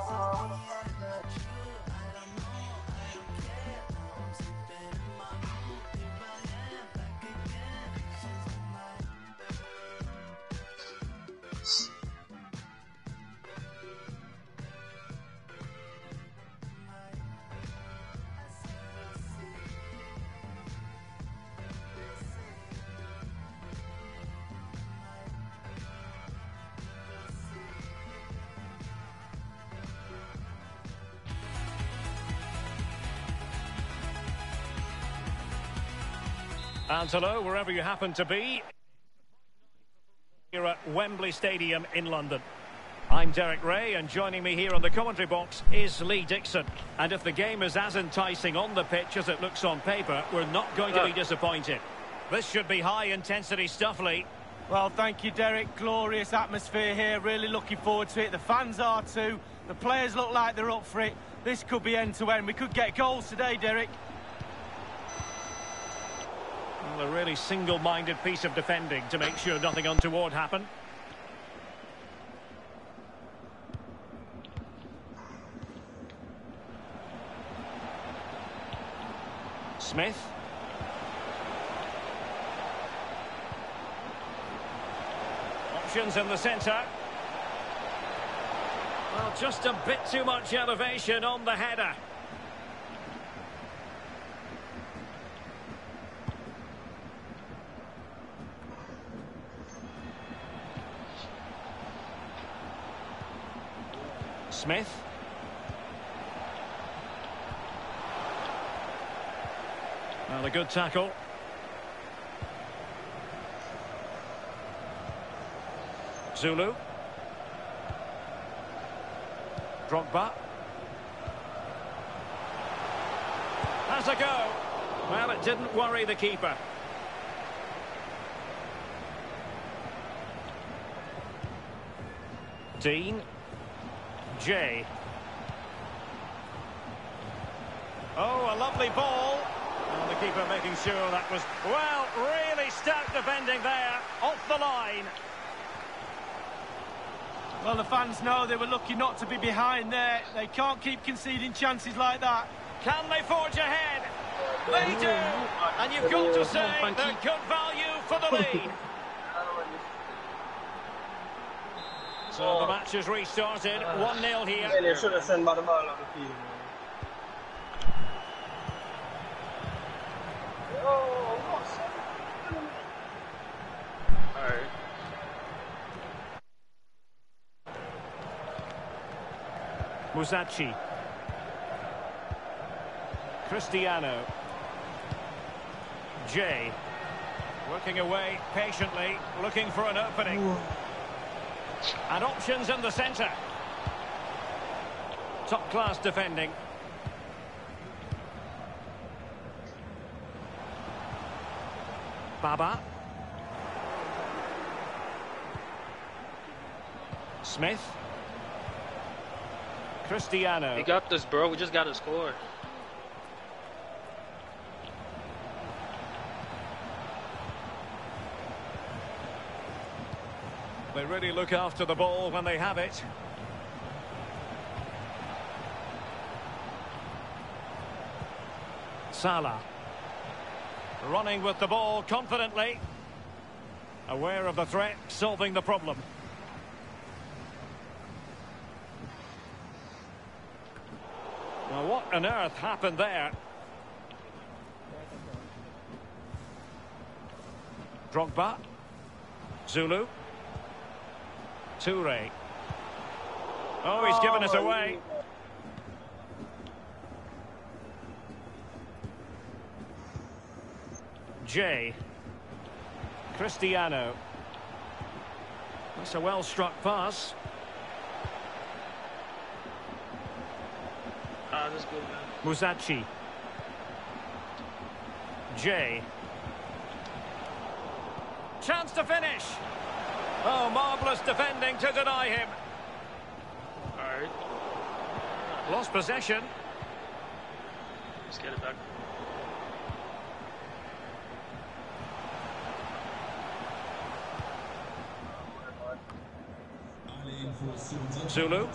And hello, wherever you happen to be. Here at Wembley Stadium in London. I'm Derek Ray, and joining me here on the commentary box is Lee Dixon. And if the game is as enticing on the pitch as it looks on paper, we're not going to be disappointed. This should be high-intensity stuff, Lee. Well, thank you, Derek. Glorious atmosphere here. Really looking forward to it. The fans are too. The players look like they're up for it. This could be end-to-end. We could get goals today, Derek. Well, a really single-minded piece of defending to make sure nothing untoward happened. Smith. Options in the centre. Well, just a bit too much elevation on the header. Smith. Well, a good tackle. Zulu. Drogba. Has a go. Well, it didn't worry the keeper. Dean. Jay. Oh, a lovely ball. Oh, the keeper making sure that was, well, really stout defending there, off the line. Well, the fans know they were lucky not to be behind there. They can't keep conceding chances like that. Can they forge ahead? They do. And you've got to say they're good value for the lead. So the match has restarted, 1-0 here. Musachi. Cristiano. Jay. Working away patiently, looking for an opening. And options in the centre. Top-class defending. Baba. Smith. Cristiano. We got this, bro. We just got to score. They really look after the ball when they have it. Salah. Running with the ball confidently. Aware of the threat, solving the problem. Now, what on earth happened there? Drogba. Zulu. Toure. Oh, he's given us away. Jay. Cristiano. That's a well-struck pass. That's good, man. Musachi. Jay. Chance to finish. Oh, marvellous defending to deny him. All right. Lost possession. Let's get it back. Zulu.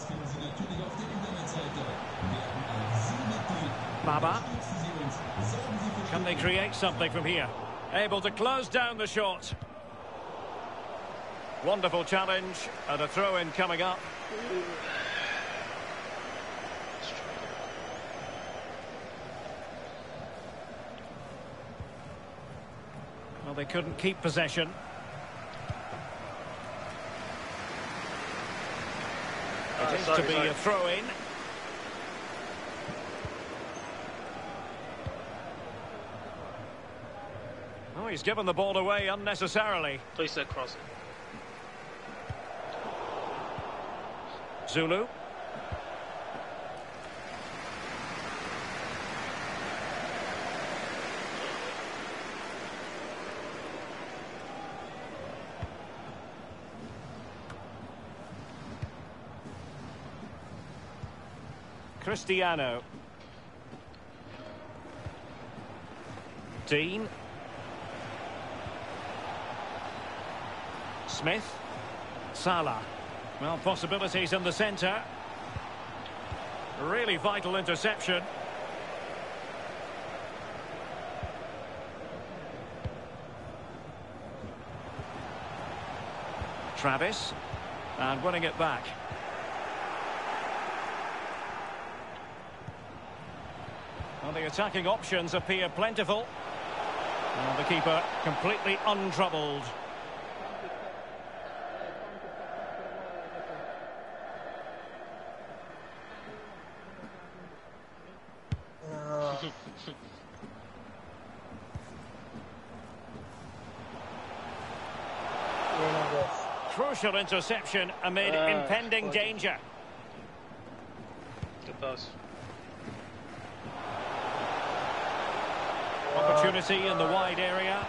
Baba. Can they create something from here? Able to close down the shot. Wonderful challenge, and a throw-in coming up. Well, they couldn't keep possession. It is to be a throw-in. Oh, he's given the ball away unnecessarily. Place that cross it. Zulu. Cristiano. Dean. Smith. Salah. Well, possibilities in the centre. Really vital interception. Travis. And winning it back. Well, the attacking options appear plentiful. And the keeper completely untroubled. Crucial interception amid impending danger. Good pass. Opportunity in the wide area.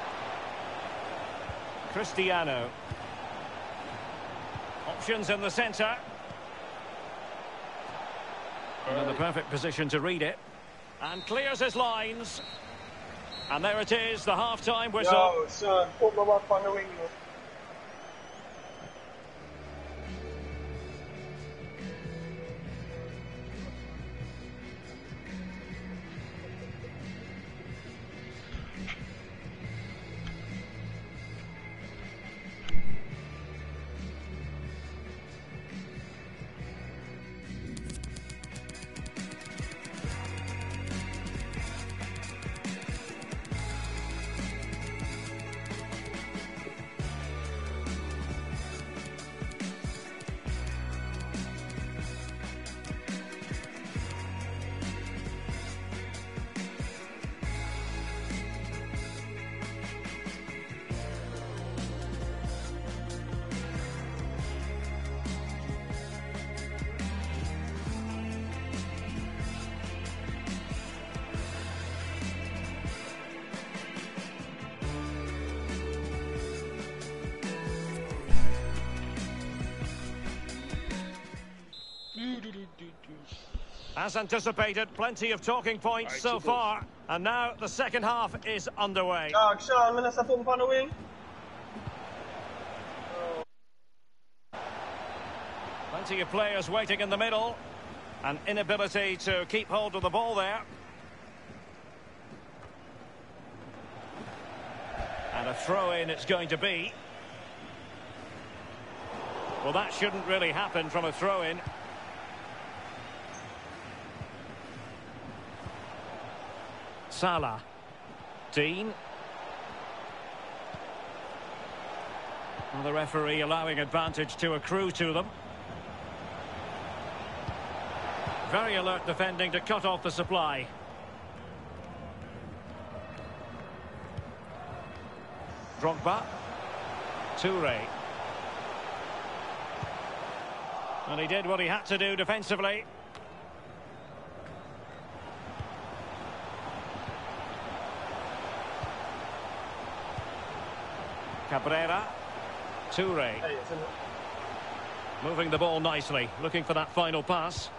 Cristiano. Options in the centre. And in the perfect position to read it. And clears his lines. And there it is, the half-time whistle. Yo, son, put my wife on the wing. As anticipated, plenty of talking points so far. And now the second half is underway. Dog, Sean, let's put him on the wing. Plenty of players waiting in the middle. An inability to keep hold of the ball there. And a throw-in it's going to be. Well, that shouldn't really happen from a throw-in. Salah. Dean. Well, the referee allowing advantage to accrue to them. Very alert defending to cut off the supply. Drogba. Toure. And he did what he had to do defensively. Cabrera. Toure. Moving the ball nicely, looking for that final pass.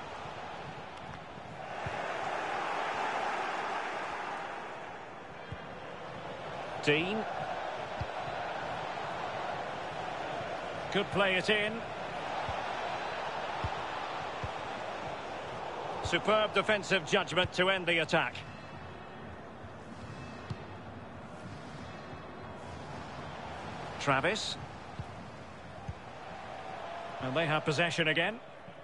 Dean. Could play it in. Superb defensive judgment to end the attack. Travis. And they have possession again.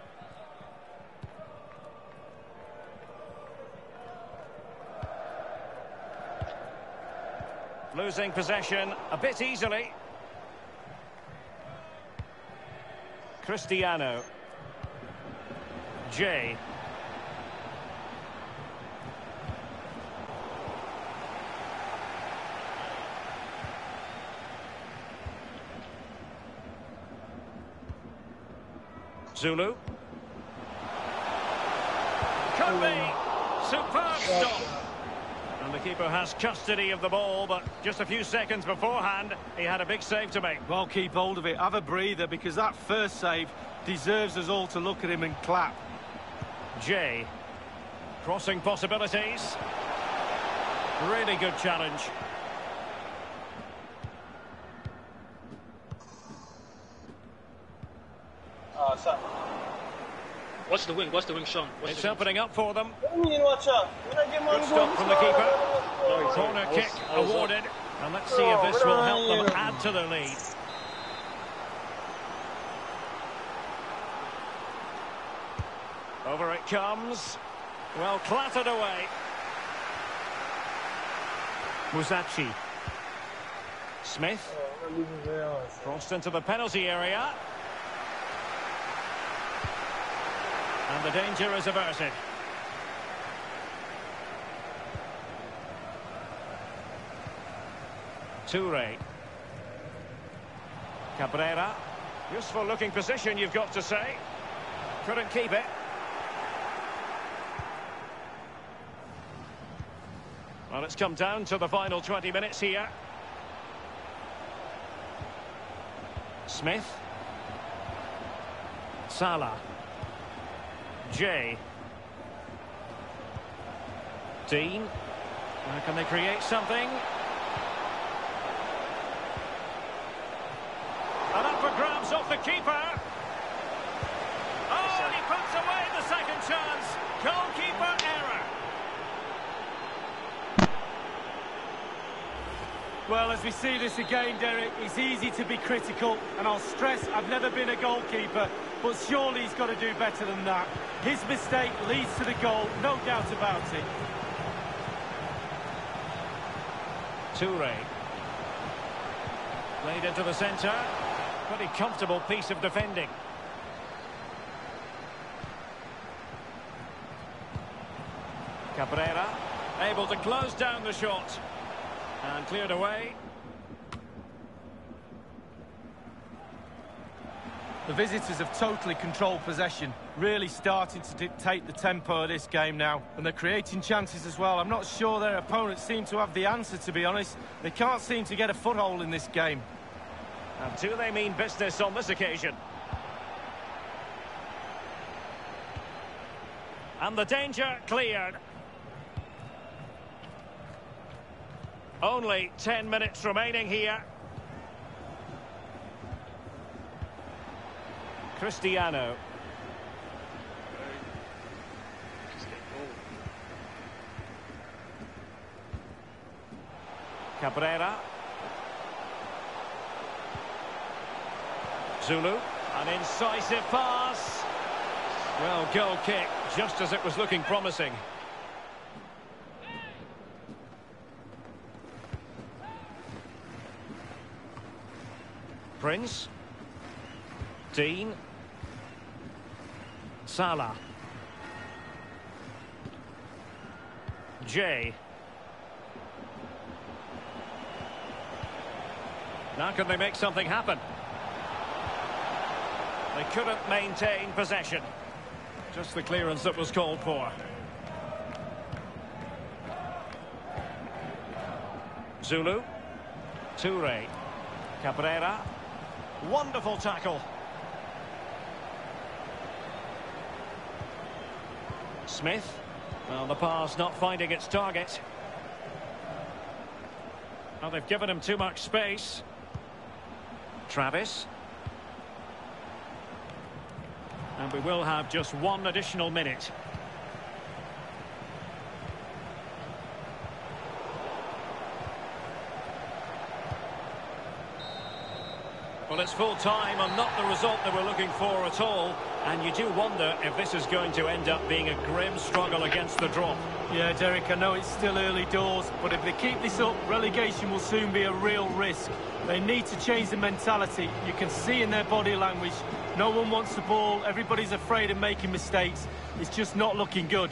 Losing possession a bit easily. Cristiano. Jay. Zulu. Could be. Superb stop. And the keeper has custody of the ball, but just a few seconds beforehand, he had a big save to make. Well, keep hold of it. Have a breather, because that first save deserves us all to look at him and clap. Jay. Crossing possibilities. Really good challenge. Son. What's the wing? What's the wing, Sean? It's opening up for them. What do you mean, watch out? Good stop from the keeper. Corner kick awarded. And let's see if this will help them add to the lead. Over it comes. Well, clattered away. Musachi. Smith. Crossed into the penalty area. And the danger is averted. Toure. Cabrera. Useful looking position, you've got to say. Couldn't keep it. Well, it's come down to the final 20 minutes here. Smith. Salah. Jay. Dean. Now can they create something? And up for grabs off the keeper. Oh, and he puts away the second chance. Goalkeeper error. Well, as we see this again, Derek, it's easy to be critical, and I'll stress I've never been a goalkeeper, but surely he's got to do better than that. His mistake leads to the goal, no doubt about it. Toure. Played into the centre. Pretty comfortable piece of defending. Cabrera able to close down the shot. And cleared away. The visitors have totally controlled possession, really starting to dictate the tempo of this game now. And they're creating chances as well. I'm not sure their opponents seem to have the answer, to be honest. They can't seem to get a foothold in this game. And do they mean business on this occasion? And the danger cleared. Only 10 minutes remaining here. Cristiano. Cabrera. Zulu. An incisive pass. Well, goal kick, just as it was looking promising. Prince. Dean. Salah. Jay. Now can they make something happen? They couldn't maintain possession. Just the clearance that was called for. Zulu. Toure. Cabrera. Wonderful tackle. Smith. Well, the pass not finding its target. Well, they've given him too much space. Travis. And we will have just one additional minute. Well, it's full time and not the result they were looking for at all. And you do wonder if this is going to end up being a grim struggle against the drop. Yeah, Derek, I know it's still early doors, but if they keep this up, relegation will soon be a real risk. They need to change the mentality. You can see in their body language, no one wants the ball, everybody's afraid of making mistakes. It's just not looking good.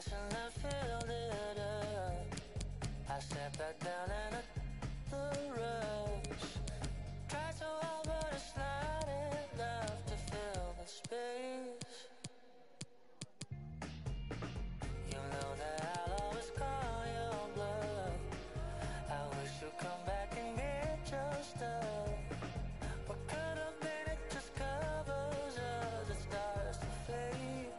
and filled it up. I sat back down and the rush. Tried so hard, but it's not enough to fill the space. You know that I'll always call your bluff. I wish you'd come back and get your stuff. What could have been, it just covers up the stars to fade.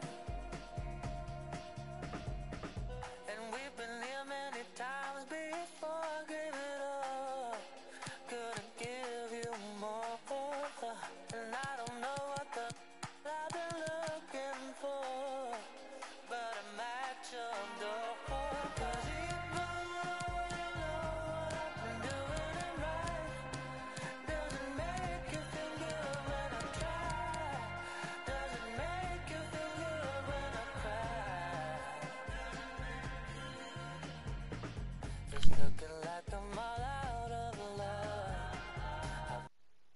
And we've been here many times before. I gave it up, couldn't give you more. And I don't know what I've been looking for, but I'm at your door. 'Cause even though you know I've been doing it right, doesn't make you feel good when I try. Doesn't make you feel good when I cry. It's looking like I'm all out of love.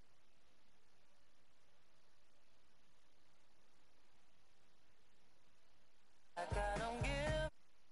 Like I don't give.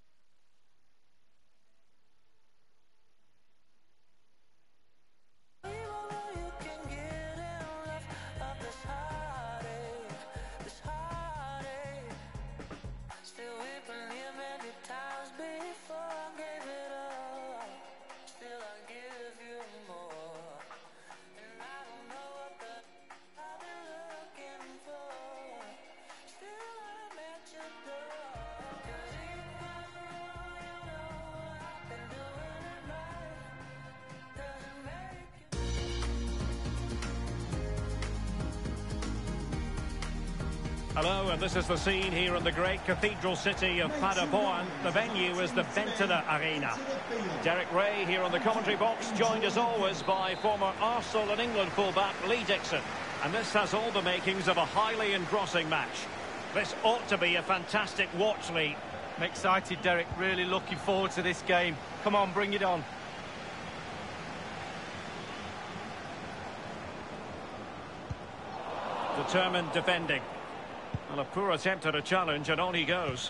Even though you can get enough of this heartache, this heartache. Still we've been here many times before. I gave it up, still I give you more. And I don't know what I've been looking for. Still I'm at your door. 'Cause even though you know I've been doing it right, doesn't make you. Hello, and this is the scene here in the great cathedral city of Paderborn. The venue is the Ventana Arena. Derek Ray here on the commentary box, joined as always by former Arsenal and England fullback Lee Dixon. And this has all the makings of a highly engrossing match. This ought to be a fantastic watch, Lee. I'm excited, Derek. Really looking forward to this game. Come on, bring it on. Determined defending. Well, a poor attempt at a challenge, and on he goes.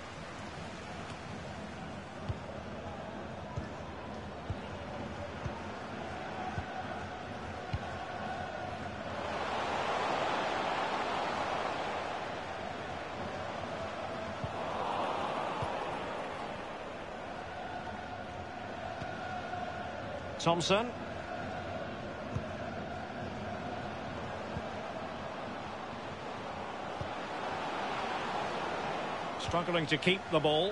Thompson. Struggling to keep the ball.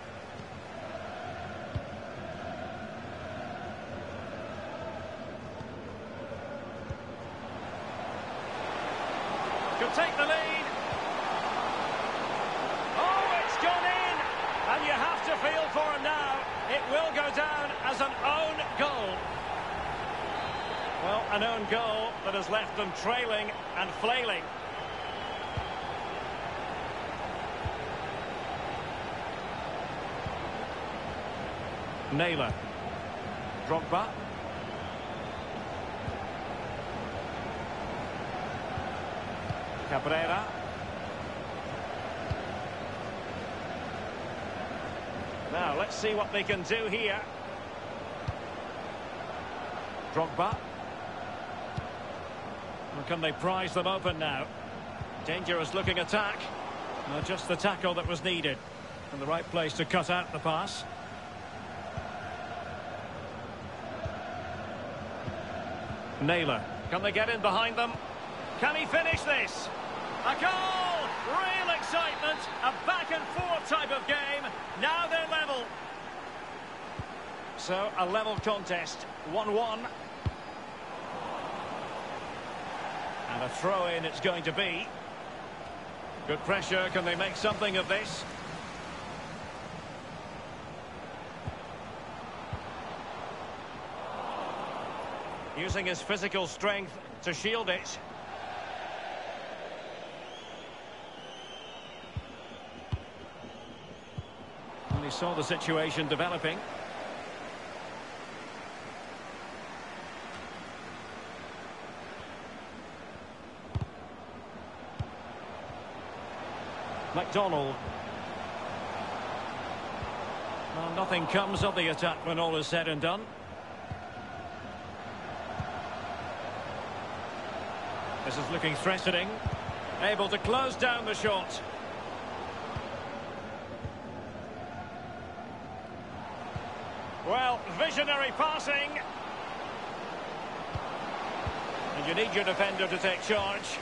Could take the lead. Oh, it's gone in! And you have to feel for him now. It will go down as an own goal. Well, an own goal that has left them trailing and flailing. Naylor. Drogba. Cabrera. Now, let's see what they can do here. Drogba. Or can they prize them open now? Dangerous looking attack. Just the tackle that was needed. And the right place to cut out the pass. Naylor. Can they get in behind them? Can he finish this? A goal! Real excitement. A back and forth type of game. Now they're level. So a level contest. 1-1. And a throw-in it's going to be. Good pressure. Can they make something of this? Using his physical strength to shield it. And he saw the situation developing. McDonald. Well, nothing comes of the attack when all is said and done. This is looking threatening. Able to close down the shot. Well, visionary passing. And you need your defender to take charge.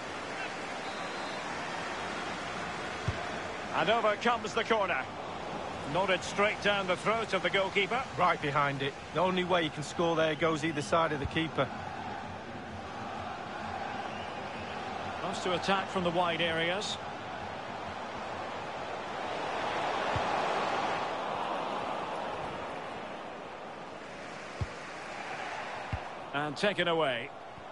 And over comes the corner. Nodded straight down the throat of the goalkeeper. Right behind it. The only way you can score there goes either side of the keeper. Wants to attack from the wide areas. And taken away.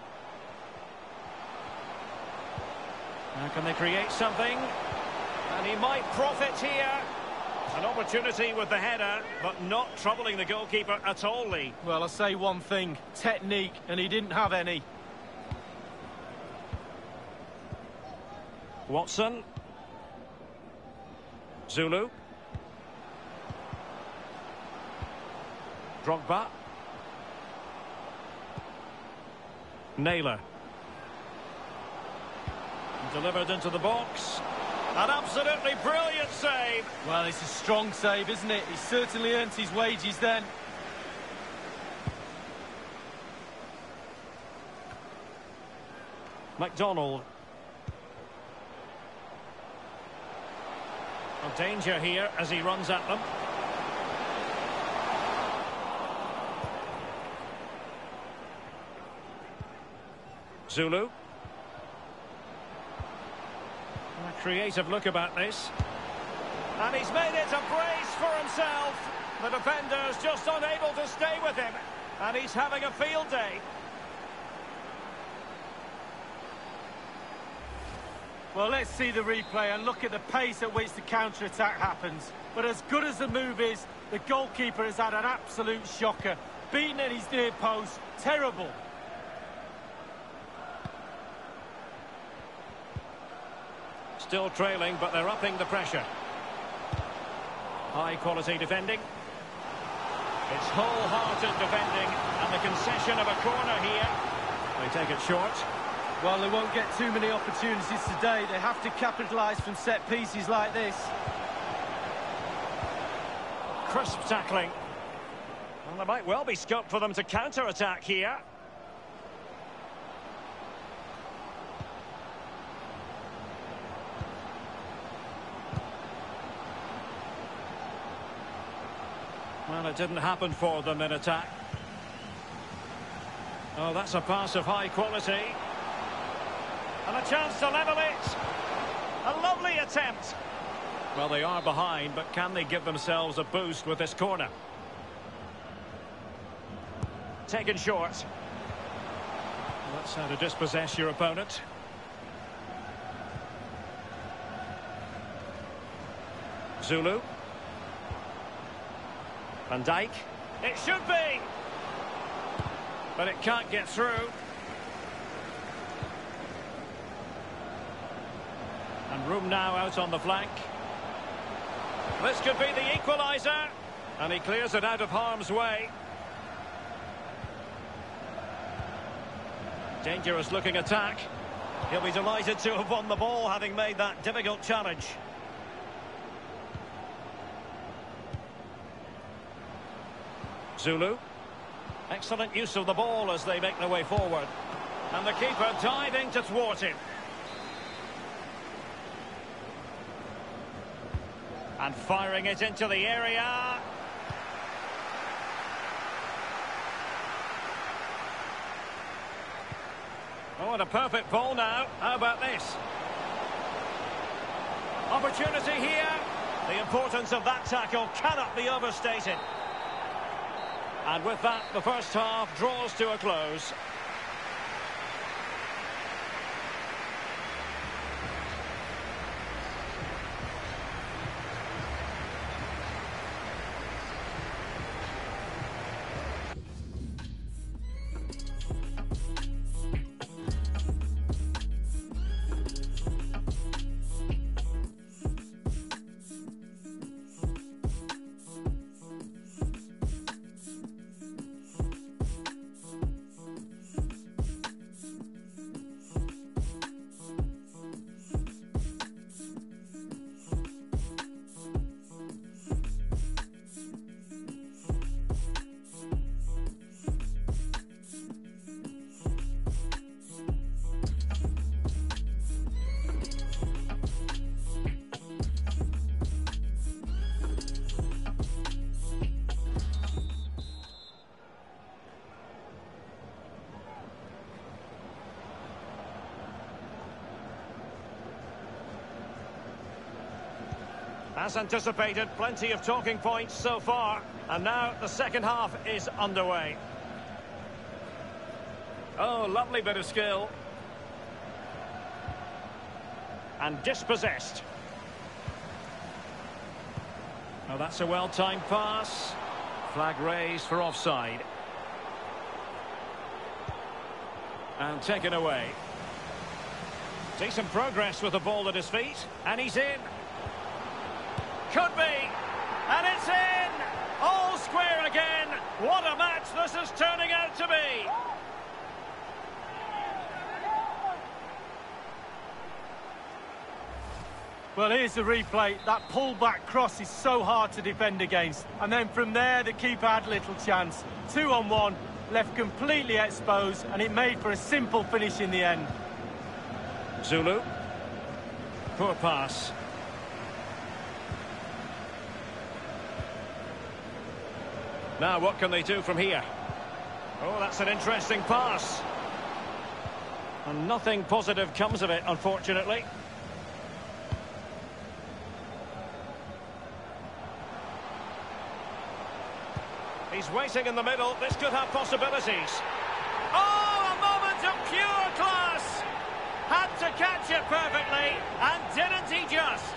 Now can they create something? And he might profit here. An opportunity with the header, but not troubling the goalkeeper at all, Lee. Well, I say one thing. Technique, and he didn't have any. Watson. Zulu. Drogba. Naylor. Delivered into the box. An absolutely brilliant save. Well, it's a strong save, isn't it? He certainly earned his wages then. McDonald. A danger here as he runs at them. Zulu. A creative look about this. And he's made it a brace for himself. The defender's just unable to stay with him. And he's having a field day. Well, let's see the replay and look at the pace at which the counter-attack happens. But as good as the move is, the goalkeeper has had an absolute shocker. Beaten at his near post. Terrible. Still trailing, but they're upping the pressure. High quality defending. It's wholehearted defending, and the concession of a corner here. They take it short. Well, they won't get too many opportunities today. They have to capitalise from set pieces like this. Crisp tackling. Well, there might well be scope for them to counter-attack here. Well, it didn't happen for them in attack. Oh, that's a pass of high quality. And a chance to level it. A lovely attempt. Well, they are behind, but can they give themselves a boost with this corner? Taken short. That's how to dispossess your opponent. Zulu. Van Dijk. It should be! But it can't get through. And room now out on the flank. This could be the equaliser. And he clears it out of harm's way. Dangerous looking attack. He'll be delighted to have won the ball, having made that difficult challenge. Zulu. Excellent use of the ball as they make their way forward. And the keeper diving to thwart him. And firing it into the area. Oh, and a perfect ball now. How about this? Opportunity here. The importance of that tackle cannot be overstated. And with that, the first half draws to a close. As anticipated, plenty of talking points so far. And now the second half is underway. Oh, lovely bit of skill. And dispossessed. Oh, that's a well-timed pass. Flag raised for offside. And taken away. Decent progress with the ball at his feet. And he's in. Could be. And it's in. All square again. What a match this is turning out to be. Well, here's the replay. That pull-back cross is so hard to defend against. And then from there, the keeper had little chance. 2-on-1, left completely exposed, and it made for a simple finish in the end. Zulu. Poor pass. Now, what can they do from here? Oh, that's an interesting pass. And nothing positive comes of it, unfortunately. He's waiting in the middle. This could have possibilities. Oh, a moment of pure class! Had to catch it perfectly, and didn't he just?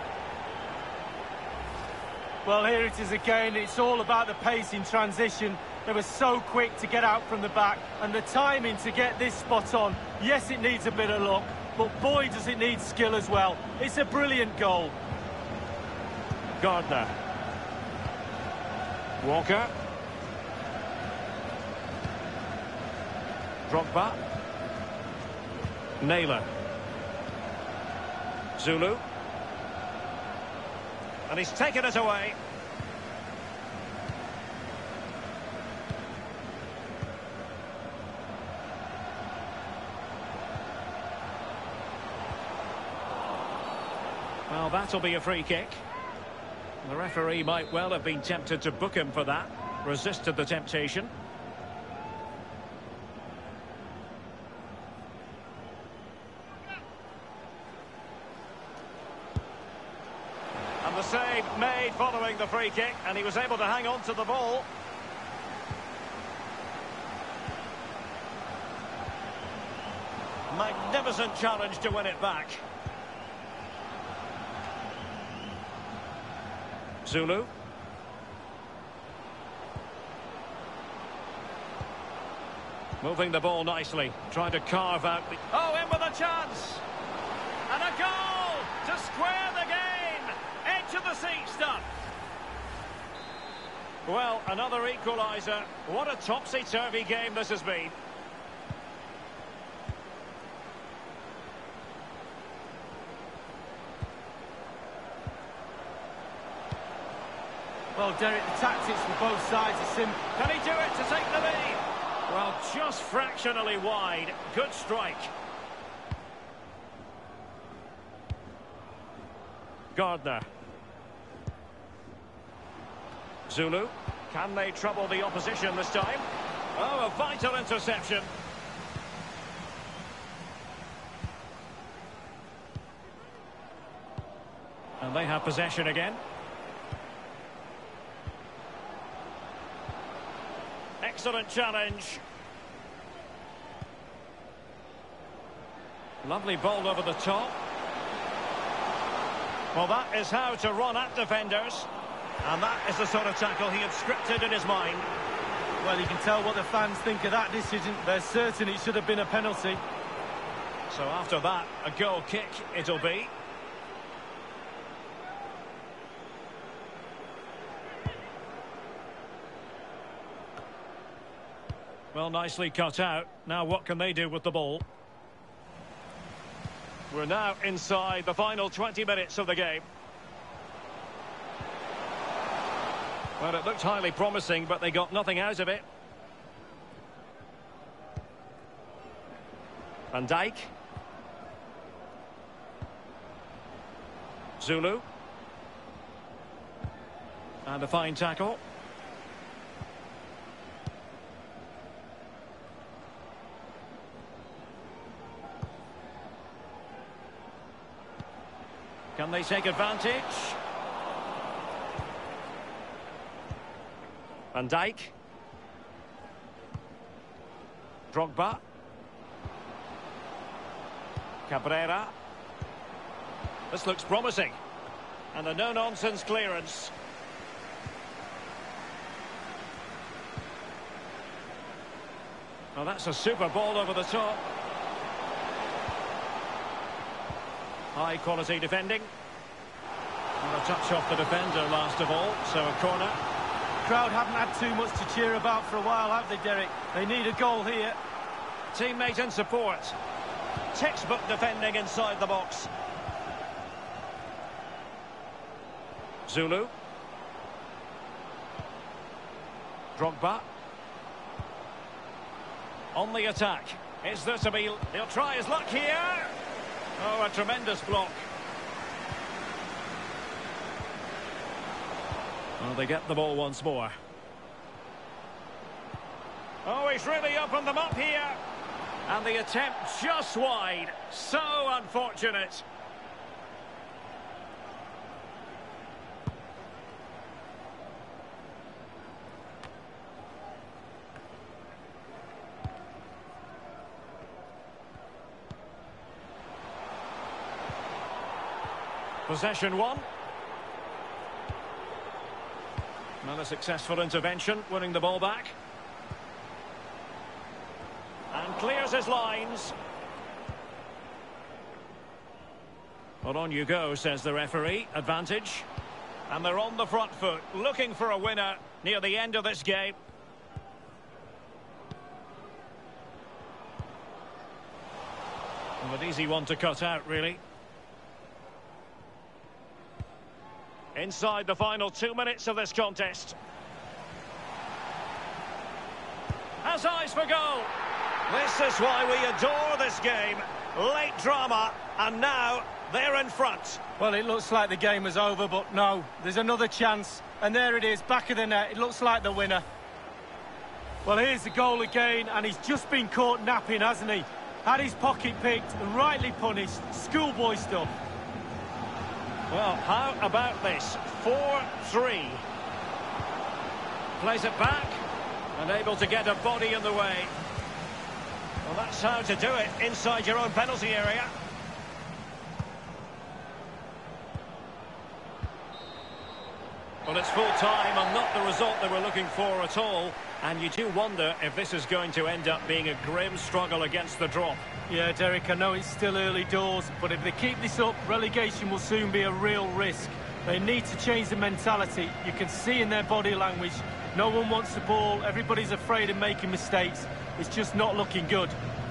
Well, here it is again. It's all about the pace in transition. They were so quick to get out from the back, and the timing to get this spot on. Yes, it needs a bit of luck, but boy, does it need skill as well. It's a brilliant goal. Gardner. Walker. Drogba. Naylor. Zulu. And he's taken it away. Well, that'll be a free kick. The referee might well have been tempted to book him for that. Resisted the temptation. And the save made following the free kick, and he was able to hang on to the ball. Magnificent challenge to win it back. Zulu. Moving the ball nicely, trying to carve out the... Oh, in with a chance! And a goal to square the game! Edge of the seat stuff! Well, another equaliser. What a topsy-turvy game this has been. Well, Derek, the tactics for both sides are simple. Can he do it to take the lead? Well, just fractionally wide. Good strike. Gardner. Zulu. Can they trouble the opposition this time? Oh, a vital interception. And they have possession again. Excellent challenge. Lovely ball over the top. Well, that is how to run at defenders. And that is the sort of tackle he had scripted in his mind. Well, you can tell what the fans think of that decision. They're certain it should have been a penalty. So after that, a goal kick it'll be. Well, nicely cut out. Now what can they do with the ball? We're now inside the final 20 minutes of the game. Well, it looked highly promising, but they got nothing out of it. Van Dijk. Zulu. And a fine tackle. Can they take advantage? Van Dijk. Drogba. Cabrera. This looks promising. And a no-nonsense clearance. Well, that's a super ball over the top. High quality defending. And a touch off the defender last of all, so a corner. Crowd haven't had too much to cheer about for a while, have they, Derek? They need a goal here. Teammate in support. Textbook defending inside the box. Zulu. Drogba. On the attack. Is there to be... He'll try his luck here. Oh, a tremendous block. Well, they get the ball once more. Oh, he's really opened them up here. And the attempt just wide. So unfortunate. Possession one. Another successful intervention, winning the ball back. And clears his lines. Well, on you go, says the referee. Advantage. And they're on the front foot, looking for a winner near the end of this game. Well, an easy one to cut out, really. Inside the final 2 minutes of this contest. Has eyes for goal. This is why we adore this game. Late drama, and now they're in front. Well, it looks like the game is over, but no, there's another chance. And there it is, back of the net. It looks like the winner. Well, here's the goal again, and he's just been caught napping, hasn't he? Had his pocket picked and rightly punished. Schoolboy stuff. Well, how about this? 4-3. Plays it back. And able to get a body in the way. Well, that's how to do it inside your own penalty area. Well, it's full time and not the result they were looking for at all. And you do wonder if this is going to end up being a grim struggle against the drop. Yeah, Derek, I know it's still early doors, but if they keep this up, relegation will soon be a real risk. They need to change the mentality. You can see in their body language, no one wants the ball, everybody's afraid of making mistakes. It's just not looking good.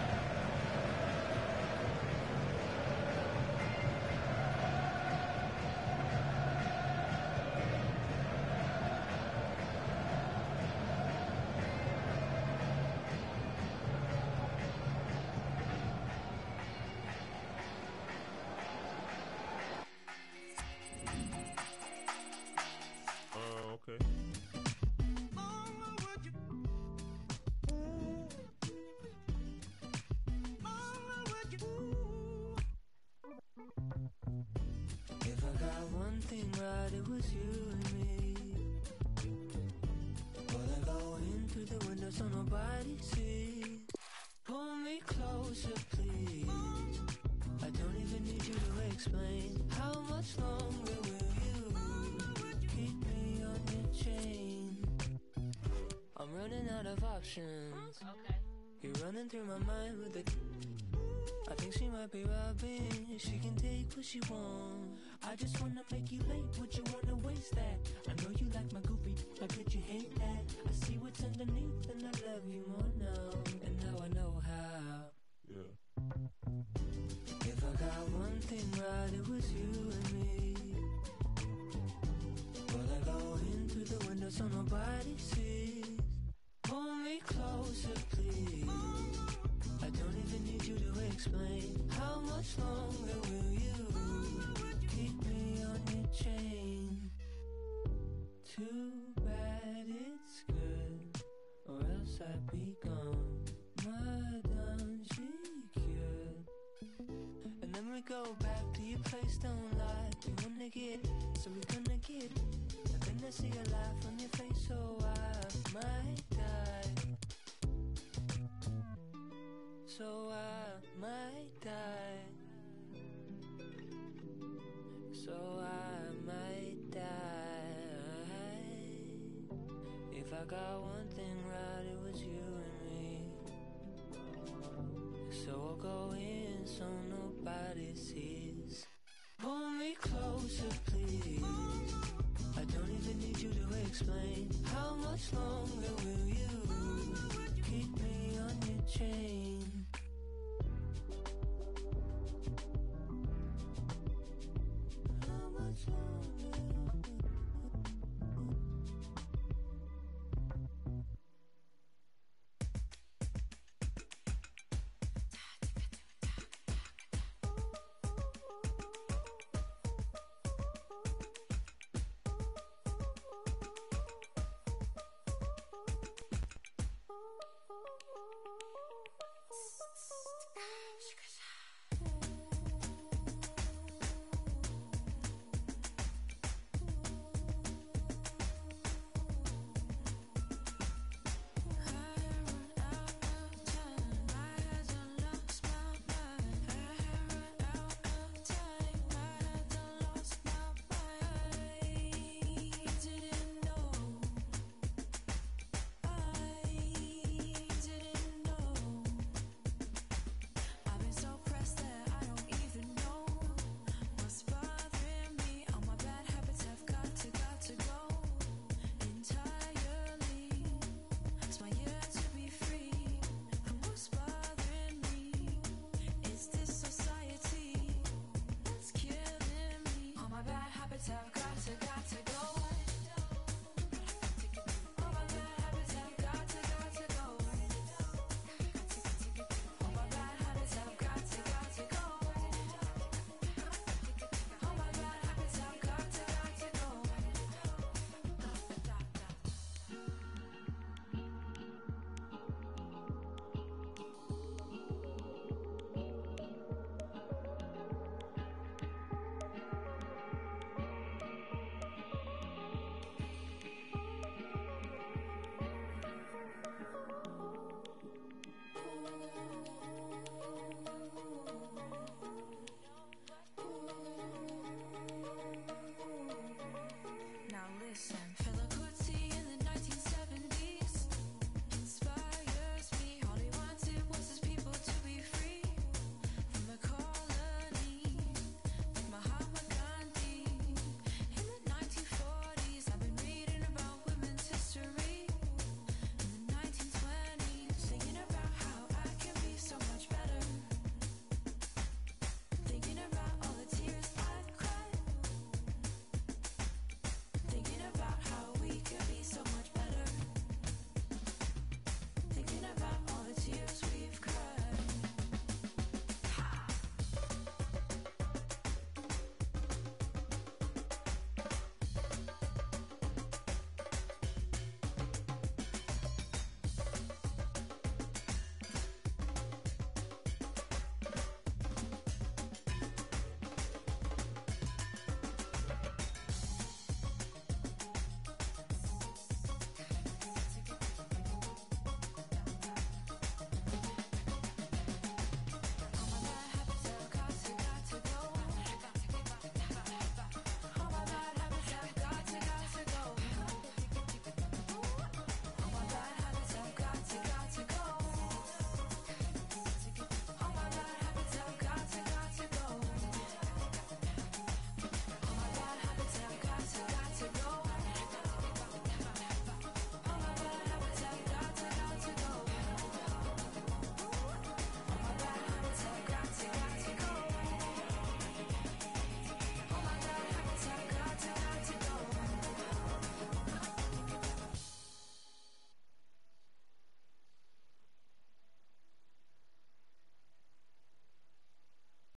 Okay. If I got one thing right, it was you and me. Pulling going through the window so nobody sees. Pull me closer, please. I don't even need you to explain. How much longer will you keep me on your chain? I'm running out of options. Okay. You're running through my mind with the... I think she might be robbing. She can take what she wants. I just wanna make you late. Would you wanna waste that? I know you like my goofy, but could you hate that? I see what's underneath and I love you more now. And now I know how. Yeah. If I got one thing right, it was you and me. Well, I go in through the window so nobody sees. Pull me closer, please. I don't even need you to explain. How much longer will you keep me on your chain? Too bad it's good, or else I'd be gone. Madame, she cured. And then we go back to your place, don't lie. We wanna get, so we gonna get. And then I see a laugh on your face, so I might die. So I might die. So I might die. If I got one thing right, it was you and me. So I'll go in so nobody sees. Pull me closer, please. I don't even need you to explain how much longer